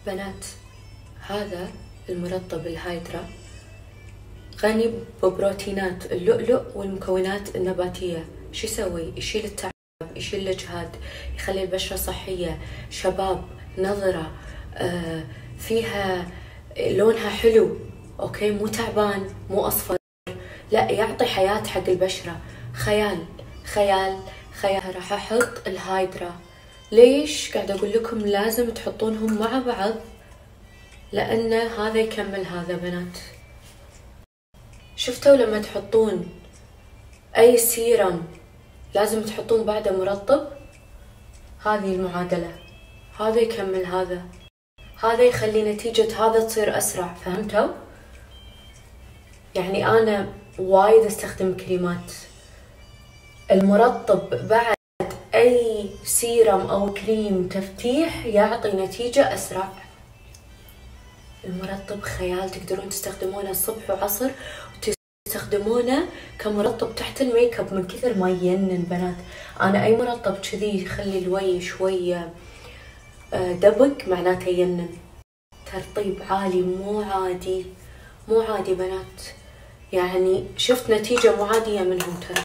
بنات، هذا المرطب الهايدرا غني ببروتينات اللؤلؤ والمكونات النباتية. شو يسوي؟ يشيل التعب، يشيل الإجهاد، يخلي البشرة صحية، شباب، نظرة، فيها لونها حلو، اوكي، مو تعبان، مو اصفر، لا، يعطي حياة حق البشرة. خيال خيال خيال. راح احط الهايدرا. ليش قاعدة اقول لكم لازم تحطونهم مع بعض؟ لان هذا يكمل هذا بنات. شفتوا لما تحطون اي سيرم لازم تحطون بعده مرطب؟ هذه المعادلة، هذا يكمل هذا، هذا يخلي نتيجة هذا تصير اسرع. فهمتوا؟ يعني انا وايد استخدم كريمات، المرطب بعد اي سيرم او كريم تفتيح يعطي نتيجة اسرع. المرطب خيال، تقدرون تستخدمونه الصبح وعصر، وتستخدمونه كمرطب تحت الميك اب من كثر ما ينن بنات. انا اي مرطب كذي يخلي الوجه شوية دبق معناته ينن. ترطيب عالي، مو عادي، مو عادي بنات. يعني شفت نتيجة مو عادية منهم ترى.